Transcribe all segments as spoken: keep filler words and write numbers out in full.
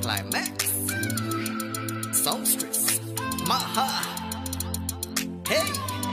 Climaxxx, Songstress, Maha, hey.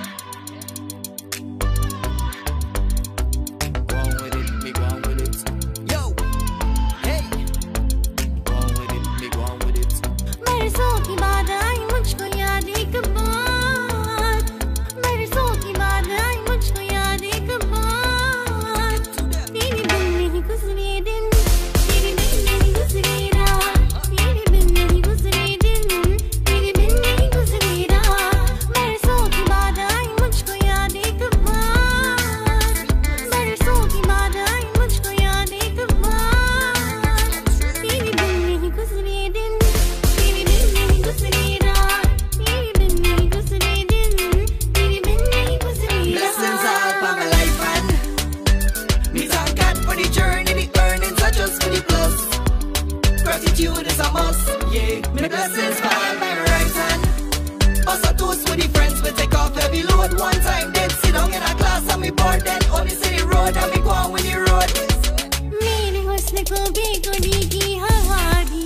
Go on with it, me go on with it. Yo, hey. Go on with it, me go on with it. बरसों की बात आई मुझको याद एक बात, बरसों की बात आई मुझको याद एक बात, तेरे बिन नहीं गुजरे दिन, तेरे बिन नहीं गुजरे रात, तेरे बिन नहीं गुजरे दिन, तेरे बिन नहीं गुजरे रात, बरसों की बात आई मुझको याद एक बात, बरसों की बात आई मुझको याद एक बात, तेरे बिन नहीं गुजरे दिन, तेरे बिन नहीं गुजरे रात, तेरे बिन नहीं गुजरे दिन, तेरे बिन नहीं गुजरे Blessings all for my life and me thank God for the journey. The earnings are just for the plus. Gratitude is a must. Yeah, me the blessings fall by my right hand. Also toast with the friends, we take off heavy load. One time dead, sit down in a class and me bored. Then only see the road and me go on with the road. मेरे हुस्न को बेखुदी की हवा दी,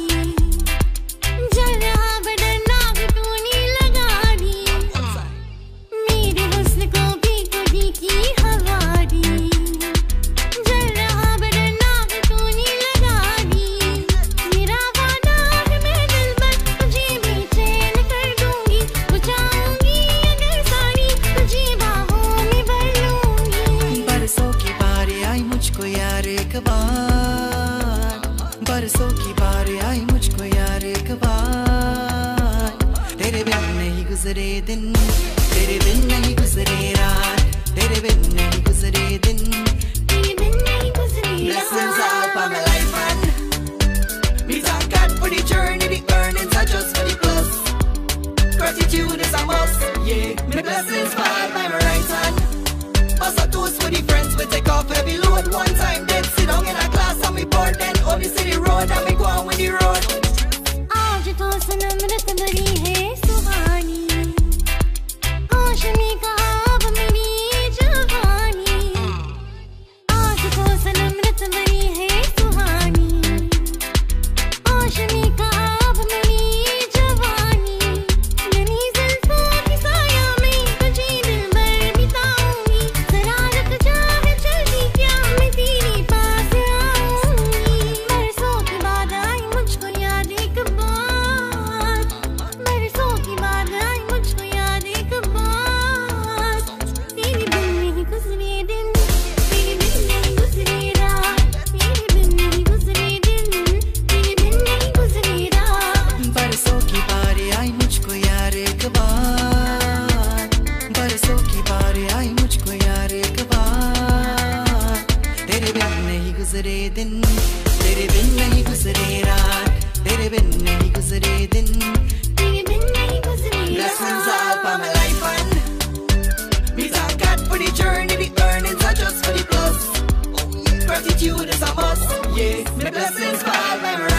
जल रहा बदलना भी तूने लगा दी, मेरे हुस्न को बेखुदी की हवा दी, जल रहा बदलना भी तूने लगा दी, मेरा वादा है मैं दिल पर तुझे बेचैन कर दूंगी, बुझाऊंगी अगर सारी तुझे बाहों में भर लूंगी। बरसों की बारी आई मुझको यार एक बार, बरसों की बारी आई मुझको यार एक बार, तेरे बिन नहीं गुजरे दिन, तेरे बिन नहीं गुजरे रात, तेरे बिन नहीं गुजरे दिन, तेरे बिन नहीं गुजरे blessings all for my life and me thank God for the journey. The earnings are just for the plus. Gratitude is a must. Yeah, me the blessings fall by my right hand. Also toast with the friends, we take off heavy load. One time dead, sit down in a class and me bored. Then only see the road and me go on with the road. आज तो सनम रत भरी है सुहानी, होश में कहा अब मेरी जवानी, आज तो सनम रत भरी है सुहानी, होश में कहा अब मेरी जवानी, नन्ही जुल्फों की साया में तुझे दिल भर बिताऊंगी, जरा रुक जा है जल्दी क्या मैं तेरे पास आऊंगी। बरसों की बात आई मुझको याद एक बात, बरसों की बात आई मुझको याद एक बात, तेरे बिन नहीं गुजरे दिन, तेरे बिन नहीं गुजरे रात, तेरे बिन नहीं गुजरे दिन, तेरे बिन नहीं गुजरे रात। बरसों की बारी आई मुझको यार एक बार, बरसों की बारी आई मुझको यार एक बार, तेरे बिन नहीं गुजरे दिन, तेरे बिन नहीं गुजरे रात, तेरे बिन नहीं गुजरे दिन, तेरे बिन नहीं गुजरे blessings all for my life and me thank God for the journey. The earnings are just for the plus. Gratitude is a must. Yeah, me the blessings fall by my